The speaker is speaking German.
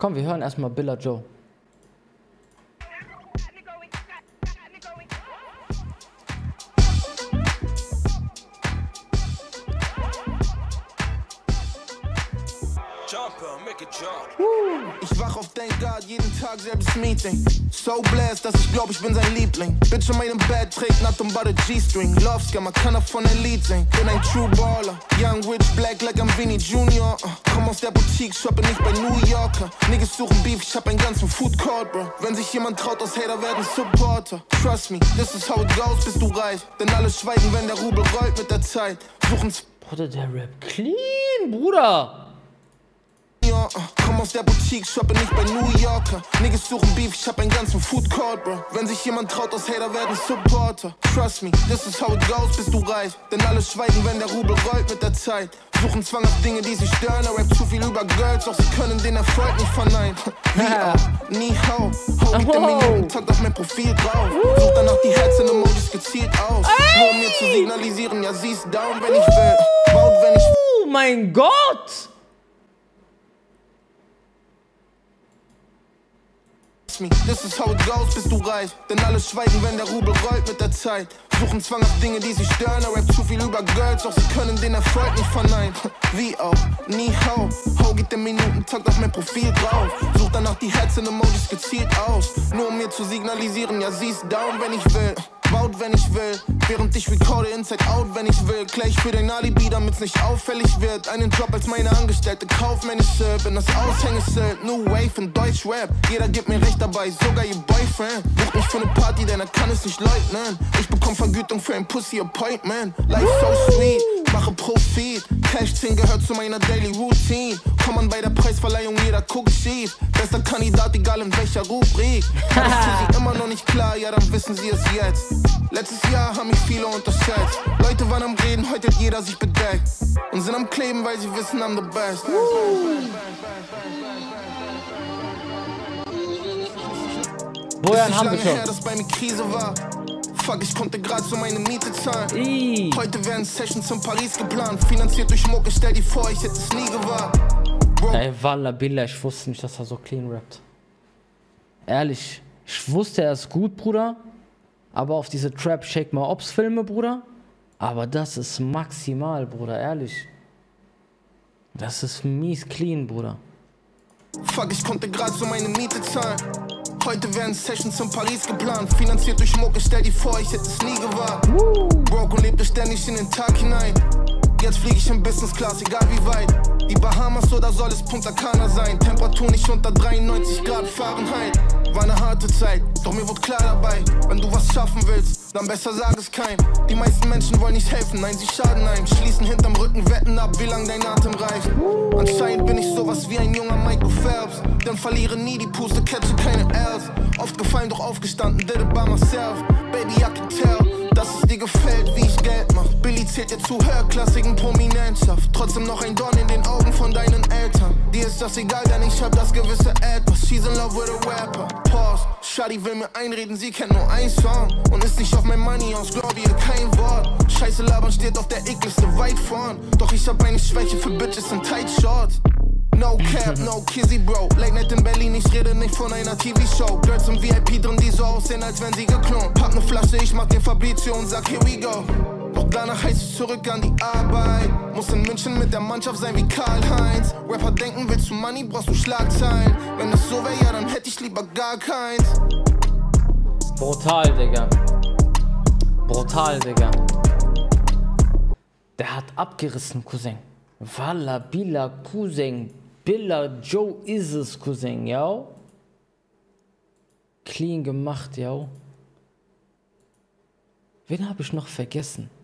Komm, wir hören erstmal Billa Joe. Ich wach auf Thank God, jeden Tag selbes Meeting. So blessed, dass ich glaub, ich bin sein Liebling. Bitch in meinem Bett trägt nothing but a G-String. Love Scammer, kann von Elite singen. Bin ein True Baller, Young Rich Black like I'm Vinny Junior. Komm aus der Boutique, shoppe nicht bei New Yorker. Niggas suchen Beef, ich hab einen ganzen Food Court, bro. Wenn sich jemand traut, aus Hater werden Supporter. Trust me, this is how it goes, bist du reich. Denn alle schweigen, wenn der Rubel rollt mit der Zeit. Suchen Bruder, der Rap clean, Bruder. Komm aus der Boutique, shoppe nicht bei New Yorker. Niggas suchen Beef, ich hab einen ganzen Food Court, bro. Wenn sich jemand traut, aus Hater werden Supporter. Trust me, this is how it goes, bist du reich. Denn alle schweigen, wenn der Rubel rollt mit der Zeit. Suchen zwanghaft Dinge, die sie stören. Er rappt zu viel über Girls, doch sie können den Erfolg nicht verneinen. Wie auch, nie how. Hau mit den Minuten, tagt auf mein Profil drauf. Such danach die Herzen-Emojis gezielt aus. Nur um mir zu signalisieren, ja sie ist down, wenn ich will. Baut, wenn ich... Oh mein Gott! This is how it goes, bist du reich. Denn alle schweigen, wenn der Rubel rollt mit der Zeit. Suchen zwanghaft Dinge, die sie stören. Er rappt zu viel über Girls, doch sie können den Erfolg nicht verneinen. Wie auch, nie how. How geht der Minuten, tagt auf mein Profil drauf. Such danach die Herzen-Emojis gezielt aus. Nur um mir zu signalisieren, ja sie ist down, wenn ich will. Baut, wenn ich will, während ich recorde Inside Out, wenn ich will. Gleich für dein Alibi, damit's nicht auffällig wird. Einen Job als meine Angestellte, kaufmännische. Bin das Aushängeschild, New Wave in Deutschrap. Jeder gibt mir recht dabei, sogar ihr Boyfriend. Bucht mich für ne Party, denn er kann es nicht leugnen. Ich bekomm Vergütung für ein Pussy-Appointment. Life so sweet, mache Profit. Cash 10 gehört zu meiner Daily Routine. Komm an bei der Preisverleihung, jeder guckt schief. Bester Kandidat, egal in welcher Rubrik. Aber ist für sie immer noch nicht klar, ja dann wissen sie es jetzt. Letztes Jahr haben mich viele unterschätzt. Leute waren am Reden, heute hat jeder sich bedeckt. Und sind am Kleben, weil sie wissen, I'm the best. Bojan haben wir her, schon. dass bei mir Krise war. Fuck, ich konnte grad so meine Miete zahlen. Heute werden Sessions in Paris geplant. Finanziert durch Mucke, stell dir vor, ich hätte es nie gewagt. Ey, Walla Billah, ich wusste nicht, dass er so clean rappt. Ehrlich, ich wusste, er ist gut, Bruder. Aber auf diese Trap Shake My Ops Filme, Bruder. Aber das ist maximal, Bruder, ehrlich. Das ist mies clean, Bruder. Fuck, ich konnte grad so meine Miete zahlen. Heute werden Sessions in Paris geplant. Finanziert durch Mucke, stell dir vor, ich hätte es nie gewagt. Broke und lebte ständig in den Tag hinein. Jetzt fliege ich in Business Class, egal wie weit. Die Bahamas oder soll es Punta Cana sein? Temperatur nicht unter 93 Grad Fahrenheit. War eine harte Zeit, doch mir wurde klar dabei. Wenn du was schaffen willst, dann besser sag es keinem. Die meisten Menschen wollen nicht helfen, nein, sie schaden einem. Schließen hinterm Rücken Wetten ab, wie lang dein Atem reicht. Anscheinend bin ich sowas wie ein junger Michael Phelps. Denn verliere nie die Puste, catche keine L's. Oft gefallen, doch aufgestanden, did it by myself. Baby, I can tell, dass es dir gefällt, wie ich Geld mach. Billy zählt jetzt zu höherklassigen Prominentschaft. Trotzdem noch ein Dorn in den Augen von deinen Eltern. Dir ist das egal, denn ich hab das gewisse Etwas. She's in love with a rapper. Pause. Shawty will mir einreden, sie kennt nur ein Song. Und ist nicht auf mein Money aus, glaub ihr kein Wort. Scheiße labern steht auf der Eckliste weit vorn. Doch ich hab eine Schwäche für Bitches in tight shorts. No cap, no kizzy, bro. Late Night in Berlin, ich rede nicht von einer TV-Show. Girls im VIP drin, die so aussehen, als wenn sie geklont. Pack ne Flasche, ich mach den Fabrizio und sag, here we go. Doch danach heißt es zurück an die Arbeit. Muss in München mit der Mannschaft sein wie Karl-Heinz. Rapper denken, willst du Money, brauchst du Schlagzeilen. Wenn das so wär, ja, dann hätte ich lieber gar keins. Brutal, Digga. Brutal, Digga. Der hat abgerissen, Cousin. Walla Billah, Cousin. Billa Joe ist es, Cousin, yo. Clean gemacht, yo. Wen habe ich noch vergessen?